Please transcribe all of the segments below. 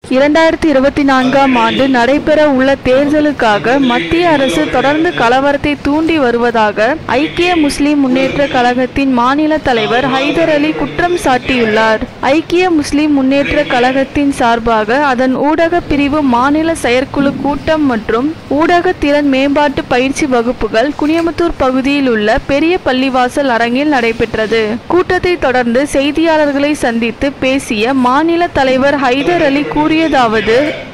2024ஆம் ஆண்டு நடைபெற உள்ள தேர்தலுக்காக மத்திய அரசு தொடர்ந்து கலவரத்தை தூண்டி வருவதாக ஐக்கிய முஸ்லிம் முன்னேற்ற கழகத்தின் மாநில தலைவர் ஹைதர் அலி குற்றம் சாட்டியுள்ளார். ஐக்கிய முஸ்லிம் முன்னேற்ற கழகத்தின் சார்பாக அதன் ஊடக பிரிவு மாநில செயற்குழு கூட்டம் மற்றும் ஊடக திறன் மேம்பாட்டு பயிற்சி வகுப்புகள் குனியமுத்தூர் பகுதியில் உள்ள பெரிய பள்ளிவாசல் அரங்கில் நடைபெற்றது. கூட்டத்தை தொடர்ந்து செய்தியாளர்களை சந்தித்து பேசிய மாநில தலைவர் ஹைதர் அலி கூறியதாவது: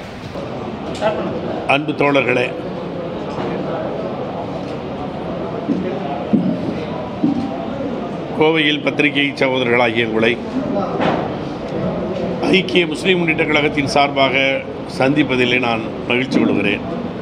அன்பு தோழர்களே, கோவையில் பத்திரிகை சகோதரர்களாகிய உங்களை ஐக்கிய முஸ்லிம் முன்னேற்ற கழகத்தின் சார்பாக சந்திப்பதிலே நான் மகிழ்ச்சி கொள்கிறேன்.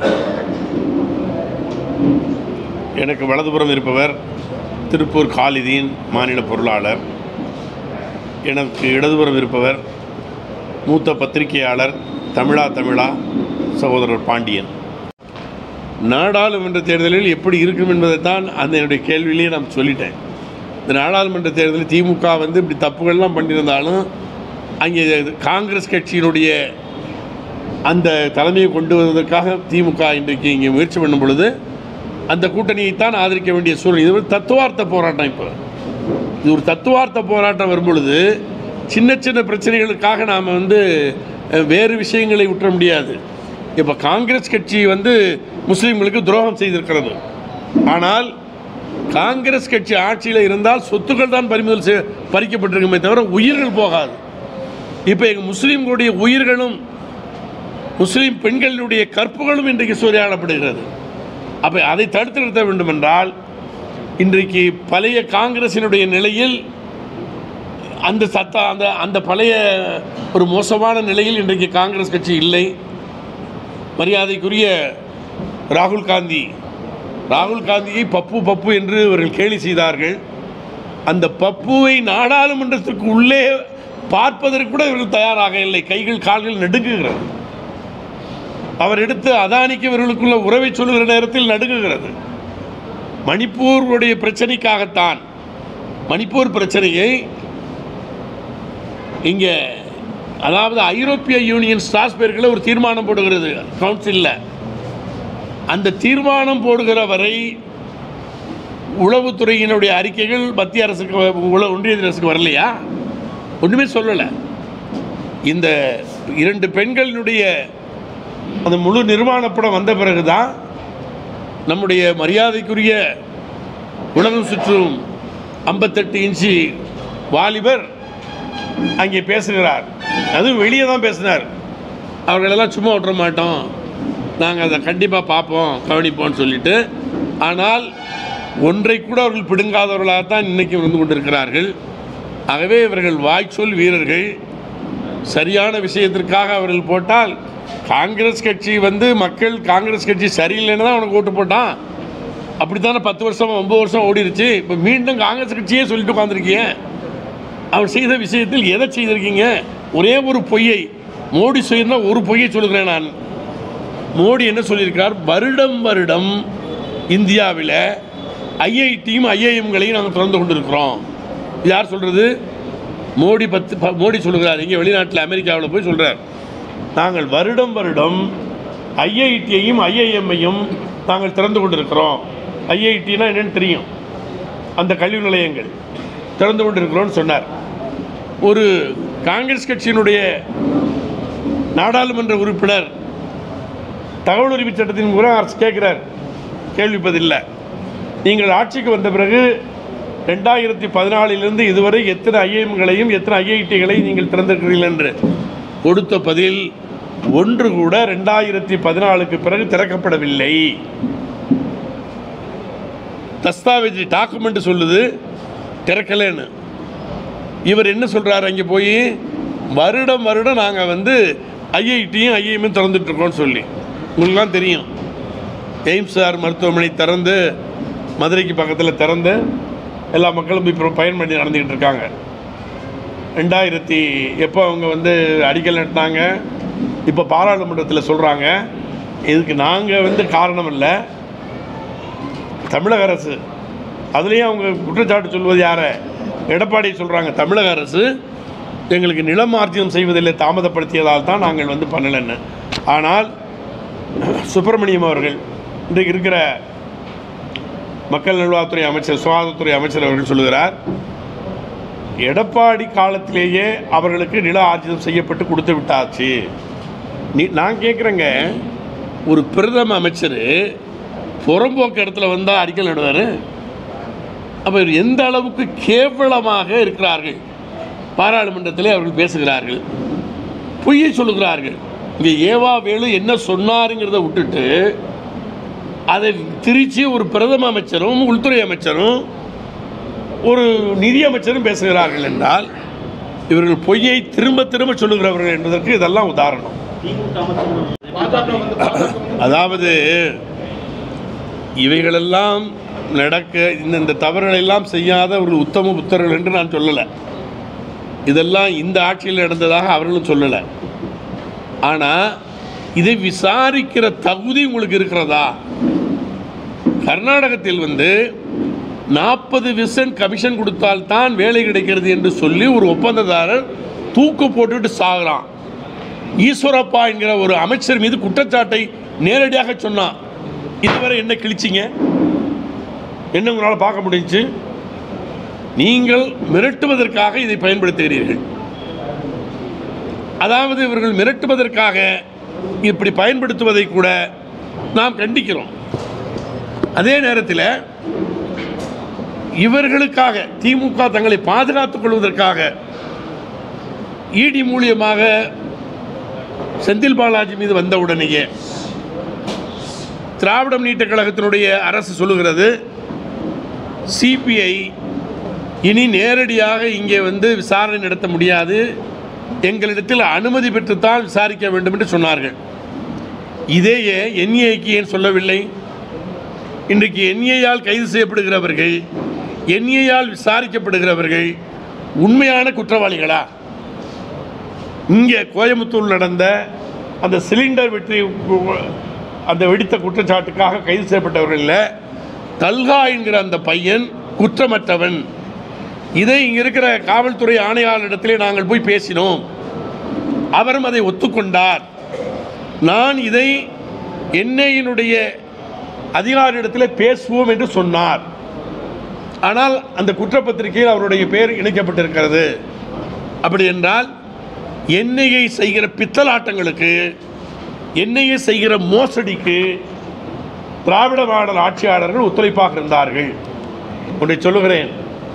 எனக்கு வலதுபுறம் இருப்பவர் திருப்பூர் காலிதீன் மாநில பொருளாளர். எனக்கு இடதுபுறம் இருப்பவர் மூத்த பத்திரிகையாளர் தமிழா சகோதரர் பாண்டியன். நாடாளுமன்ற தேர்தலில் எப்படி இருக்கும் என்பதைத்தான் அந்த என்னுடைய கேள்வியிலேயே நான் சொல்லிட்டேன். இந்த நாடாளுமன்ற தேர்தலில் திமுக இப்படி தப்புகள்லாம் பண்ணியிருந்தாலும் அங்கே காங்கிரஸ் கட்சியினுடைய அந்த தலைமையை கொண்டு வருவதற்காக திமுக இன்றைக்கு இங்கே முயற்சி பண்ணும் பொழுது அந்த கூட்டணியைத்தான் ஆதரிக்க வேண்டிய சூழல். இது ஒரு தத்துவார்த்த போராட்டம். இப்போ இது ஒரு தத்துவார்த்த போராட்டம் வரும்பொழுது சின்ன சின்ன பிரச்சனைகளுக்காக நாம் வேறு விஷயங்களை விட்டுற முடியாது. இப்போ காங்கிரஸ் கட்சி முஸ்லீம்களுக்கு துரோகம் செய்திருக்கிறது. ஆனால் காங்கிரஸ் கட்சி ஆட்சியில் இருந்தால் சொத்துக்கள் தான் பறிக்கப்பட்டிருக்குமே தவிர உயிர்கள் போகாது. இப்போ எங்கள் முஸ்லீம்களுடைய உயிர்களும் முஸ்லீம் பெண்களுடைய கற்புகளும் இன்றைக்கு சூறையாடப்படுகிறது. அப்போ அதை தடுத்து நிறுத்த வேண்டும் என்றால் இன்றைக்கு பழைய காங்கிரசினுடைய நிலையில் அந்த பழைய ஒரு மோசமான நிலையில் இன்றைக்கு காங்கிரஸ் கட்சி இல்லை. மரியாதைக்குரிய ராகுல் காந்தியை பப்பு என்று அவர்கள் கேலி செய்தார்கள். அந்த பப்புவை நாடாளுமன்றத்திற்கு உள்ளே பார்ப்பதற்கு கூட இவர்கள் தயாராக இல்லை. கைகள் கால்கள் நடுங்குகிறது. அவர் எடுத்து அதானிக்கு இவர்களுக்குள்ள உறவை சொல்லுகிற நேரத்தில் நடுங்குகிறது. மணிப்பூருடைய பிரச்சனைக்காகத்தான் மணிப்பூர் பிரச்சனையை இங்கே அதாவது ஐரோப்பிய யூனியன் ஸ்ட்ராஸ்பர்கில் ஒரு தீர்மானம் போடுகிறது கவுன்சிலில். அந்த தீர்மானம் போடுகிற வரை உளவுத்துறையினுடைய அறிக்கைகள் மத்திய அரசுக்கு ஒன்றிய அரசுக்கு வரலையா? ஒன்றுமே சொல்லலை. இந்த 2 பெண்களினுடைய அந்த முழு நிர்மாணப்படம் வந்த பிறகுதான் நம்முடைய மரியாதைக்குரிய உலகம் சுற்றும் 58 இன்ச்சு வாலிபர் அங்கே பேசுகிறார். அதுவும் வெளியே தான் பேசினார். அவர்களெல்லாம் சும்மா விட்டுற மாட்டோம், நாங்கள் அதை கண்டிப்பாக பார்ப்போம், கவனிப்போம்னு சொல்லிட்டு. ஆனால் ஒன்றை கூட அவர்கள் பிடுங்காதவர்களாகத்தான் இன்றைக்கி கொண்டிருக்கிறார்கள். ஆகவே இவர்கள் வாய்ச்சொல் வீரர்கள். சரியான விஷயத்திற்காக அவர்கள் போட்டால் காங்கிரஸ் கட்சி மக்கள் காங்கிரஸ் கட்சி சரியில்லைன்னு தான் அவனுக்கு ஓட்டு போட்டான். அப்படித்தானே 10 வருஷம் 9 வருஷம் ஓடிடுச்சு. இப்போ மீண்டும் காங்கிரஸ் கட்சியே சொல்லிட்டு உட்காந்துருக்கீங்க. அவர் செய்த விஷயத்தில் எதை செய்திருக்கீங்க? ஒரே ஒரு பொய்யை மோடி செய்யணும். ஒரு பொய்யை சொல்லுகிறேன் நான். மோடி என்ன சொல்லியிருக்கார்? வருடம் இந்தியாவில் ஐஐடியும் ஐஐஎம்களையும் நாங்கள் திறந்து கொண்டிருக்கிறோம். யார் சொல்கிறது? மோடி சொல்லுகிறார். இங்கே வெளிநாட்டில் அமெரிக்காவில் போய் சொல்கிறார், நாங்கள் வருடம் ஐஐடியையும் ஐஐஎம்மையும் நாங்கள் திறந்து கொண்டிருக்கிறோம். ஐஐடினா என்னென்னு தெரியும், அந்த கல்வி நிலையங்கள் திறந்து கொண்டிருக்கிறோன்னு சொன்னார். ஒரு காங்கிரஸ் கட்சியினுடைய நாடாளுமன்ற உறுப்பினர் தகவல் உரிமை சட்டத்தின் மூலம் அரசு கேட்கிறார், கேள்விப்பதில்லை. நீங்கள் ஆட்சிக்கு வந்த பிறகு 2014 இதுவரை எத்தனை ஐஐஎம்களையும் எத்தனை ஐஐடிகளையும் நீங்கள் திறந்திருக்கிறீர்கள் என்று கொடுத்த பதில் ஒன்று கூட 2014 பிறகு திறக்கப்படவில்லை. தஸ்தாவேஜ் டாக்குமெண்ட் சொல்லுது திறக்கலைன்னு. இவர் என்ன சொல்கிறார்? அங்கே போய் வருடம் நாங்கள் ஐஐடியும் ஐஐஎம்மும் திறந்துட்டுருக்கோன்னு சொல்லி. உங்களுக்குலாம் தெரியும், எய்ம்ஸ்ஆர் மருத்துவமனை திறந்து மதுரைக்கு பக்கத்தில் திறந்து எல்லா மக்களும் இப்போ பயன்படுத்தி நடந்துக்கிட்டு இருக்காங்க. 2000 எப்போ அவங்க அடிக்கல் நட்டினாங்க, இப்போ பாராளுமன்றத்தில் சொல்கிறாங்க. இதுக்கு நாங்கள் காரணம் இல்லை, தமிழக அரசு. அதுலேயும் அவங்க குற்றச்சாட்டு சொல்வது யாரை? எடப்பாடி சொல்கிறாங்க. தமிழக அரசு எங்களுக்கு நிலமார்ஜினம் செய்வதில்லை தாமதப்படுத்தியதால் தான் நாங்கள் வந்து பண்ணலைன்னு. ஆனால் சுப்பிரமணியம் அவர்கள் இன்றைக்கு இருக்கிற மக்கள் நல்வாழ்வுத்துறை அமைச்சர், சுகாதாரத்துறை அமைச்சர் அவர்கள் சொல்லுகிறார், எடப்பாடி காலத்திலேயே அவர்களுக்கு நில ஆர்ஜிதம் செய்யப்பட்டு கொடுத்து விட்டாச்சு. நான் கேட்குறேங்க, ஒரு பிரதம அமைச்சர் புறம்போக்கு இடத்துல வந்தால் அடிக்கல் நடுவார். அப்போ எந்த அளவுக்கு கேவலமாக இருக்கிறார்கள். பாராளுமன்றத்திலே அவர்கள் பேசுகிறார்கள், பொய்யை சொல்லுகிறார்கள். இங்கே ஏவா வேலு என்ன சொன்னாருங்கிறத விட்டுட்டு அதை திரிச்சு ஒரு பிரதம அமைச்சரும் உள்துறை அமைச்சரும் ஒரு நிதி அமைச்சரும் பேசுகிறார்கள் என்றால் இவர்கள் பொய்யை திரும்ப திரும்ப சொல்லுகிறவர்கள் என்பதற்கு இதெல்லாம் உதாரணம். அதாவது இவைகளெல்லாம் நடக்க இந்த தவறுகளெல்லாம் செய்யாத ஒரு உத்தம புத்தர்கள் என்று நான் சொல்லலை. இதெல்லாம் இந்த ஆட்சியில் நடந்ததாக அவர்களும் சொல்லலை. ஆனால் இதை விசாரிக்கிற தகுதி உங்களுக்கு இருக்கிறதா? கர்நாடகத்தில் வந்து 40% கமிஷன் கொடுத்தால்தான் வேலை கிடைக்கிறது என்று சொல்லி ஒரு ஒப்பந்ததாரர் தூக்கு போட்டுட்டு சாகுறான். ஈஸ்வரப்பா என்கிற ஒரு அமைச்சர் மீது குற்றச்சாட்டை நேரடியாக சொன்னான். இதுவரை என்ன கிழிச்சிங்க? என்ன உங்களால் பார்க்க முடிஞ்சு? நீங்கள் மிரட்டுவதற்காக இதை பயன்படுத்துகிறீர்கள். அதாவது இவர்கள் மிரட்டுவதற்காக இப்படி பயன்படுத்துவதை கூட நாம் கண்டிக்கிறோம். அதே நேரத்தில் இவர்களுக்காக திமுக தங்களை பாதுகாத்துக் கொள்வதற்காக இடி மூலியமாக செந்தில் பாலாஜி மீது வந்த உடனேயே திராவிட முன்னேற்றக் கழகத்தினுடைய அரசு சொல்லுகிறது, சிபிஐ இனி நேரடியாக இங்கே வந்து விசாரணை நடத்த முடியாது, எங்களிடத்தில் அனுமதி பெற்றுத்தான் விசாரிக்க வேண்டும் என்று சொன்னார்கள். இதையே என்ஐஏக்கு ஏன் சொல்லவில்லை? இன்றைக்கு என்ஐஏயால் கைது செய்யப்படுகிறவர்கள், என்ஐஏயால் விசாரிக்கப்படுகிறவர்கள் உண்மையான குற்றவாளிகளா? இங்கே கோயம்புத்தூர் நடந்த அந்த சிலிண்டர் அந்த வெடித்த குற்றச்சாட்டுக்காக கைது செய்யப்பட்டவர்கள் தல்கா என்கிற அந்த பையன் குற்றமற்றவன். இதை இங்கே இருக்கிற காவல்துறை ஆணையாளரிடத்திலே நாங்கள் போய் பேசினோம், அவரும் அதை ஒத்துக்கொண்டார். நான் இதை என்ஐயினுடைய அதிகாரியிடத்தில் பேசுவோம் என்று சொன்னார். ஆனால் அந்த குற்றப்பத்திரிகையில் அவருடைய பெயர் இணைக்கப்பட்டிருக்கிறது. அப்படி என்றால் என்ஐஏ செய்கிற பித்தலாட்டங்களுக்கு, என்ஐஏ செய்கிற மோசடிக்கு திராவிட மாடல் ஆட்சியாளர்கள் ஒத்துழைப்பாக இருந்தார்கள். ஒன்றை சொல்லுகிறேன்,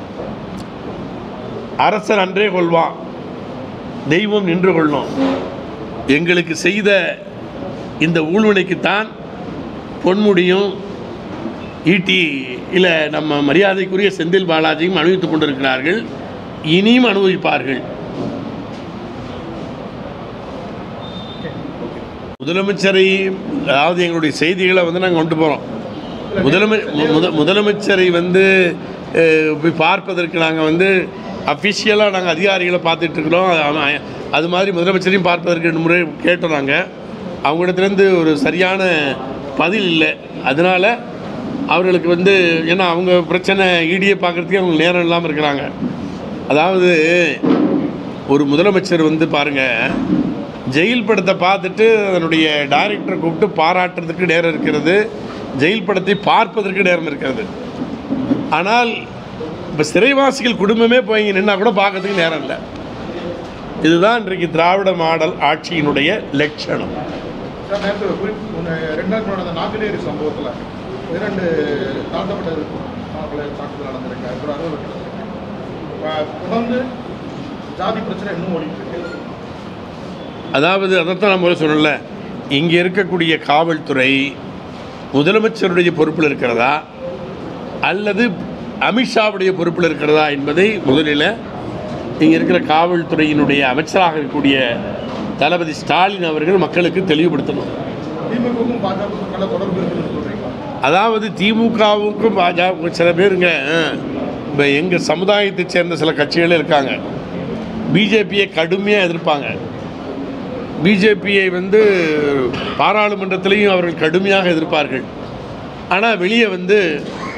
அரசன் அன்றே கொள்வான், தெய்வம் நின்று கொள்ளும். எங்களுக்கு செய்த இந்த ஊழ்வினைக்குத்தான் பொன்முடியும் ஈட்டி இல்லை நம்ம மரியாதைக்குரிய செந்தில் பாலாஜியும் அனுபவித்துக் கொண்டிருக்கிறார்கள், இனியும் அனுபவிப்பார்கள். முதலமைச்சரை, அதாவது எங்களுடைய செய்திகளை வந்து நாங்கள் கொண்டு போகிறோம். முதலமைச்சரை வந்து போய் பார்ப்பதற்கு நாங்கள் வந்து அஃபிஷியலாக நாங்கள் அதிகாரிகளை பார்த்துட்ருக்குறோம். அது மாதிரி முதலமைச்சரையும் பார்ப்பதற்கு 2 முறை கேட்டோம். நாங்கள் அவங்களிடத்துலேருந்து ஒரு சரியான பதில் இல்லை. அதனால் அவர்களுக்கு வந்து ஏன்னா அவங்க பிரச்சனை ஈடியை பார்க்குறதுக்கே அவங்க நேரம் இல்லாமல் இருக்கிறாங்க. அதாவது ஒரு முதலமைச்சர் வந்து பாருங்கள், ஜெயில் படத்தை பார்த்துட்டு அதனுடைய டைரக்டரை கூப்பிட்டு பாராட்டுறதுக்கு நேரம் இருக்கிறது, ஜெயில் படத்தை பார்ப்பதற்கு நேரம் இருக்கிறது. ஆனால் இப்போ சிறைவாசிகள் குடும்பமே போய் இங்கே நின்னா கூட பார்க்கறதுக்கு நேரம் இல்லை. இதுதான் இன்றைக்கு திராவிட மாடல் ஆட்சியினுடைய லட்சணம். நாங்குநேரி சம்பவத்தில் 2 தாழ்த்தப்பட்ட தாக்குதல் நடந்திருக்கு. தொடர்ந்து ஜாதி பிரச்சனை இன்னும் ஓடிட்டு இருக்கு. அதாவது அதைத்தான் நம்ம சொல்லல, இங்கே இருக்கக்கூடிய காவல்துறை முதலமைச்சருடைய பொறுப்பில் இருக்கிறதா அல்லது அமித்ஷாவுடைய பொறுப்பில் இருக்கிறதா என்பதை முதலில் இங்கே இருக்கிற காவல்துறையினுடைய அமைச்சராக இருக்கக்கூடிய தளபதி ஸ்டாலின் அவர்கள் மக்களுக்கு தெளிவுபடுத்தணும். அதாவது திமுகவுக்கும் பாஜக சில பேருங்க இப்போ எங்கள் சமுதாயத்தை சேர்ந்த சில கட்சிகளே இருக்காங்க, பிஜேபியை கடுமையாக எதிர்ப்பாங்க. பிஜேபியை வந்து பாராளுமன்றத்திலையும் அவர்கள் கடுமையாக எதிர்ப்பார்கள். ஆனால் வெளியே வந்து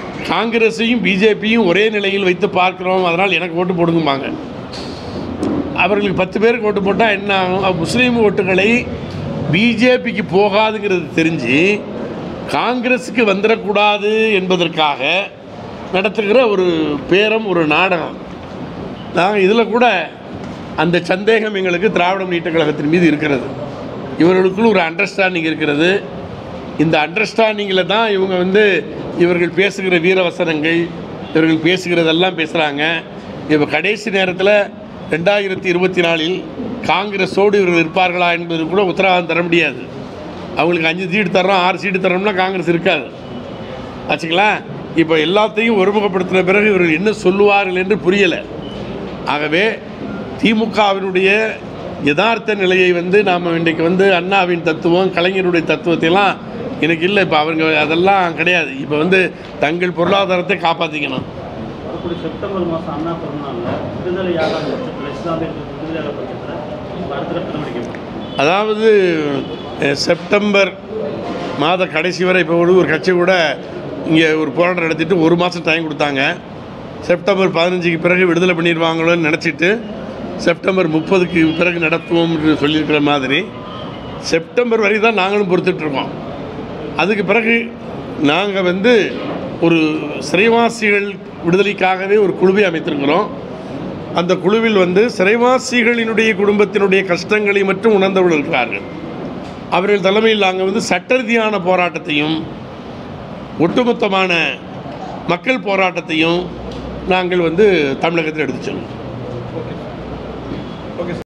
காங்கிரஸையும் பிஜேபியும் ஒரே நிலையில் வைத்து பார்க்குறோம், அதனால் எனக்கு ஓட்டு போடுங்கும்பாங்க. அவர்களுக்கு 10 பேருக்கு ஓட்டு போட்டால் என்ன ஆகும்? முஸ்லீம் ஓட்டுகளை பிஜேபிக்கு போகாதுங்கிறது தெரிஞ்சு காங்கிரஸுக்கு வந்துடக்கூடாது என்பதற்காக நடத்துகிற ஒரு பேரம், ஒரு நாடகம். நாங்கள் இதில் கூட அந்த சந்தேகம் எங்களுக்கு திராவிட முன்னேற்றக் கழகத்தின் மீது இருக்கிறது. இவர்களுக்குள் ஒரு அண்டர்ஸ்டாண்டிங் இருக்கிறது. இந்த அண்டர்ஸ்டாண்டிங்கில் தான் இவங்க இவர்கள் பேசுகிற வீரவசனங்கள், இவர்கள் பேசுகிறதெல்லாம் பேசுகிறாங்க. இப்போ கடைசி நேரத்தில் 2024 காங்கிரஸோடு இவர்கள் இருப்பார்களா என்பது கூட உத்தரவாதம் தர முடியாது. அவங்களுக்கு 5 சீட்டு தரோம், 6 சீட்டு தரோம்னா காங்கிரஸ் இருக்காது ஆச்சுங்களா. இப்போ எல்லாத்தையும் ஒருமுகப்படுத்தின பிறகு இவர்கள் என்ன சொல்லுவார்கள் என்று புரியலை. ஆகவே திமுகவினுடைய யதார்த்த நிலையை நாம் இன்றைக்கு அண்ணாவின் தத்துவம், கலைஞருடைய தத்துவத்தையெல்லாம் எனக்கு இல்லை. இப்போ அவங்க அதெல்லாம் கிடையாது. இப்போ தங்கள் பொருளாதாரத்தை காப்பாற்றிக்கணும். செப்டம்பர் மாதம் அண்ணா பிறந்தநாளில் விடுதலையாக பட்சத்தில் இஸ்லாமியர்கள் விடுதலையாக பட்சத்தில் அடுத்த நடவடிக்கை, அதாவது செப்டம்பர் மாத கடைசி வரை இப்போ ஒரு கட்சி கூட இங்கே ஒரு போராட்டம் நடத்திட்டு 1 மாதம் டைம் கொடுத்தாங்க. செப்டம்பர் 15க்கு பிறகு விடுதலை பண்ணிடுவாங்களோன்னு நினச்சிட்டு செப்டம்பர் 30க்கு பிறகு நடத்துவோம் என்று சொல்லியிருக்கிற மாதிரி செப்டம்பர் வரை தான் நாங்களும் பொறுத்துட்ருக்கோம். அதுக்கு பிறகு நாங்கள் ஒரு சிறைவாசிகள் விடுதலைக்காகவே ஒரு குழுவை அமைத்திருக்கிறோம். அந்த குழுவில் சிறைவாசிகளினுடைய குடும்பத்தினுடைய கஷ்டங்களை மட்டும் உணர்ந்தவர்கள் இருக்கிறார்கள். அவர்கள் தலைமையில் நாங்கள் சட்ட ரீதியான போராட்டத்தையும் ஒட்டுமொத்தமான மக்கள் போராட்டத்தையும் நாங்கள் தமிழகத்தில் எடுத்து செல்வோம்.